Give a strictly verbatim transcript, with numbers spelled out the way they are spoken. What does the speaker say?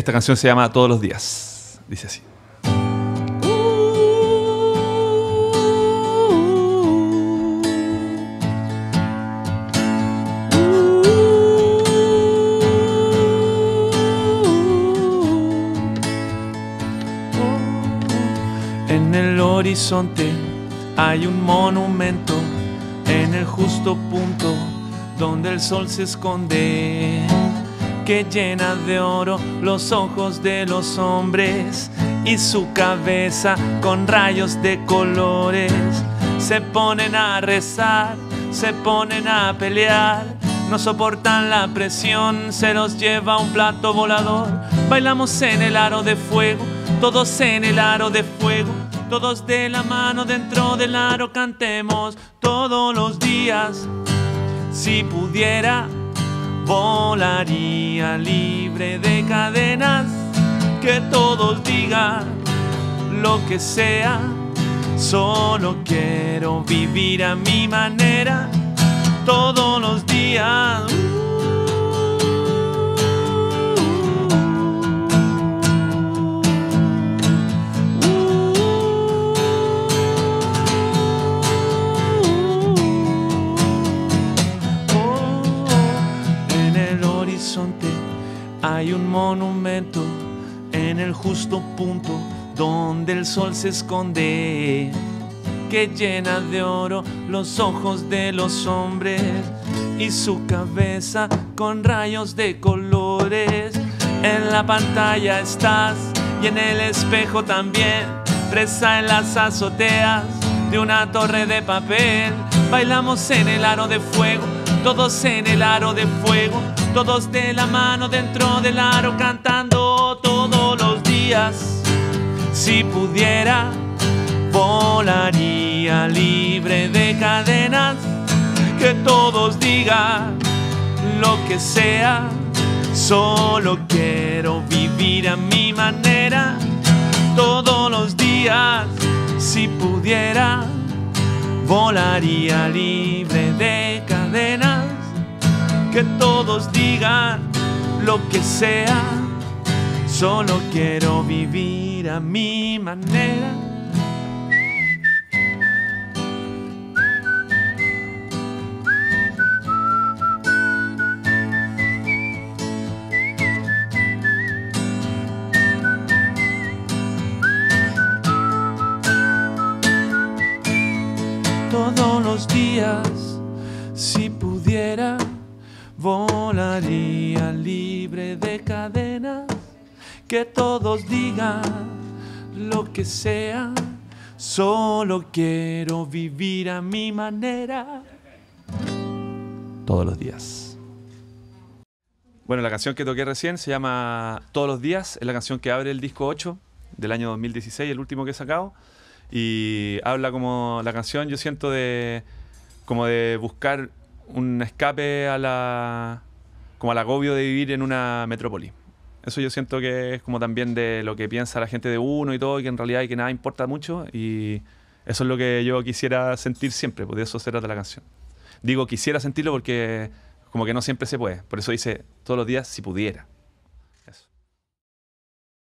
Esta canción se llama Todos los días. Dice así. En el horizonte hay un monumento, en el justo punto donde el sol se esconde, que llena de oro los ojos de los hombres y su cabeza con rayos de colores. Se ponen a rezar, se ponen a pelear, no soportan la presión, se los lleva un plato volador. Bailamos en el aro de fuego, todos en el aro de fuego, todos de la mano dentro del aro, cantemos todos los días. Si pudiera, volaría libre de cadenas, que todos digan lo que sea, solo quiero vivir a mi manera todos los días. Hay un monumento en el justo punto donde el sol se esconde, que llena de oro los ojos de los hombres y su cabeza con rayos de colores. En la pantalla estás y en el espejo también, presa en las azoteas de una torre de papel. Bailamos en el aro de fuego, todos en el aro de fuego, todos de la mano dentro del aro, cantando todos los días. Si pudiera, volaría libre de cadenas, que todos digan lo que sea, solo quiero vivir a mi manera todos los días. Si pudiera, volaría libre de cadenas, que todos digan lo que sea, solo quiero vivir a mi manera. Todos los días, si pudiera, volaría libre de cadenas, que todos digan lo que sea, solo quiero vivir a mi manera Todos los días. Bueno, la canción que toqué recién se llama Todos los días, es la canción que abre el disco ocho del año dos mil dieciséis, el último que he sacado, y habla como la canción, yo siento, de como de buscar un escape a la, como al agobio de vivir en una metrópoli. Eso yo siento que es como también de lo que piensa la gente de uno y todo, y que en realidad y que nada importa mucho, y eso es lo que yo quisiera sentir siempre, pues de eso se trata la canción. Digo quisiera sentirlo porque como que no siempre se puede, por eso dice todos los días si pudiera.